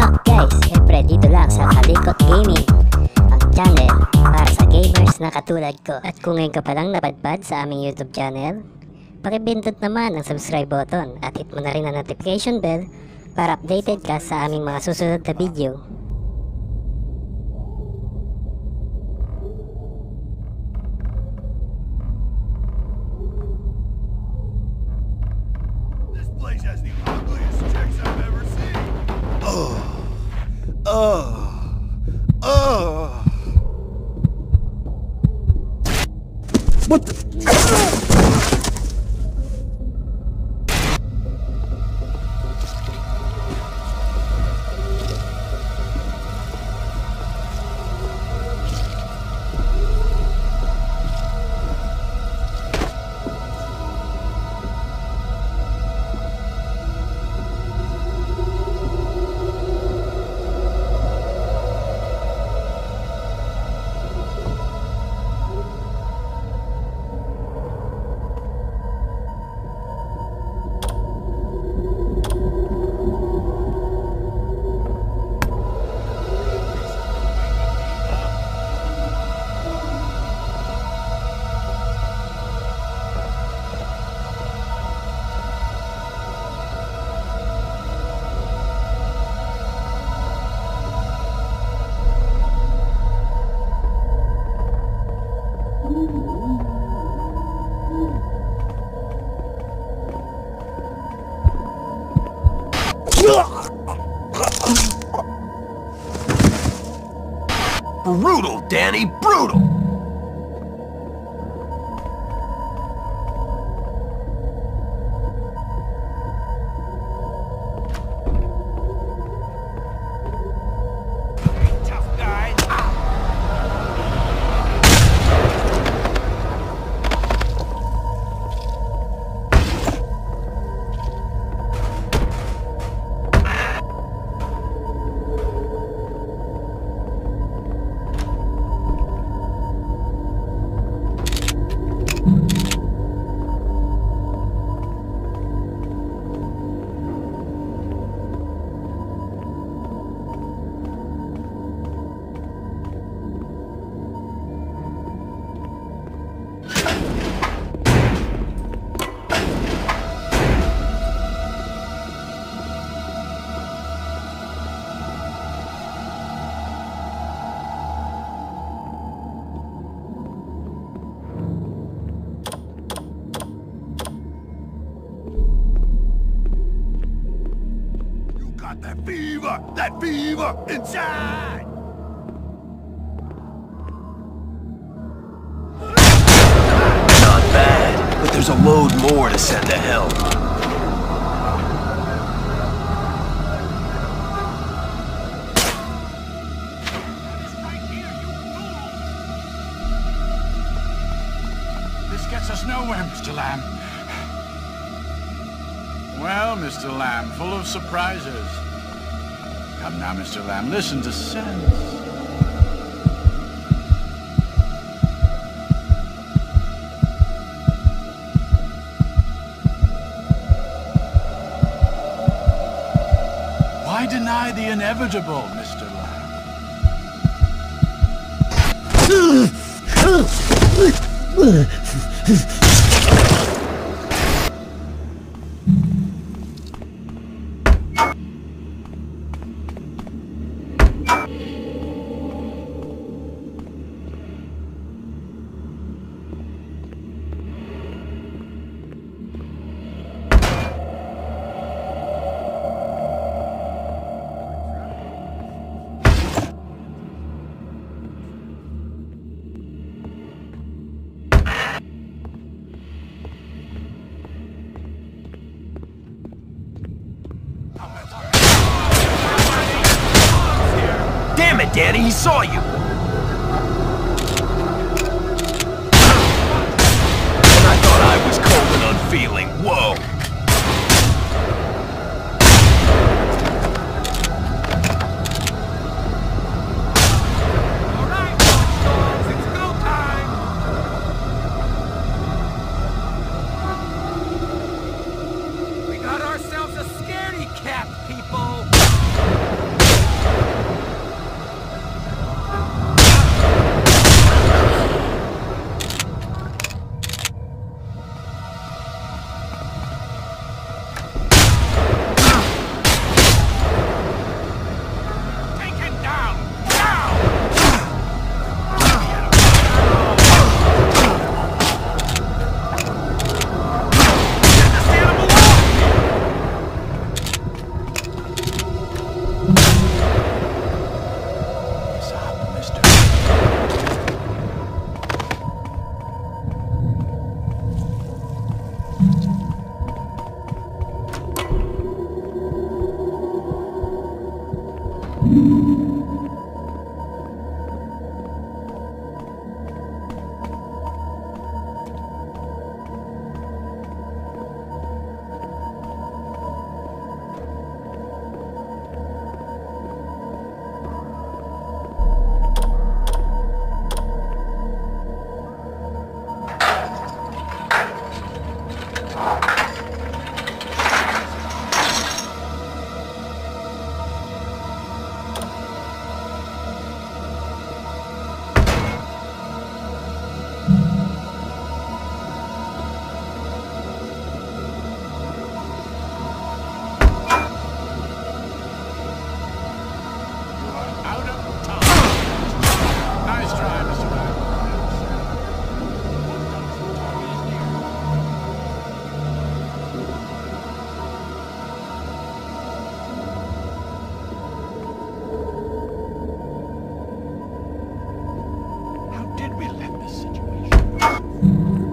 up guys? Siyempre dito lang sa Calikot Gaming, ang channel para sa gamers na katulad ko. At kung ngayon ka palang napadpad sa aming YouTube channel, pakipindot naman ang subscribe button at hit mo na rin ang notification bell para updated ka sa aming mga susunod na video. This place has the ugliest chicks I've ever seen. What the? Brutal, Danny, brutal! Tough guy. That fever inside! Not bad, but there's a load more to send to hell. This gets us nowhere, Mr. Lamb. Well, Mr. Lamb, full of surprises. Come now, Mr. Lamb, listen to sense. Why deny the inevitable, Mr. Lamb? Damn it, Danny, he saw you! And I thought I was cold and unfeeling. Whoa! Alright, dogs, it's go time! We got ourselves a scaredy cat, people! Out of time. Nice try, Mr. Lamb. How did we let this situation?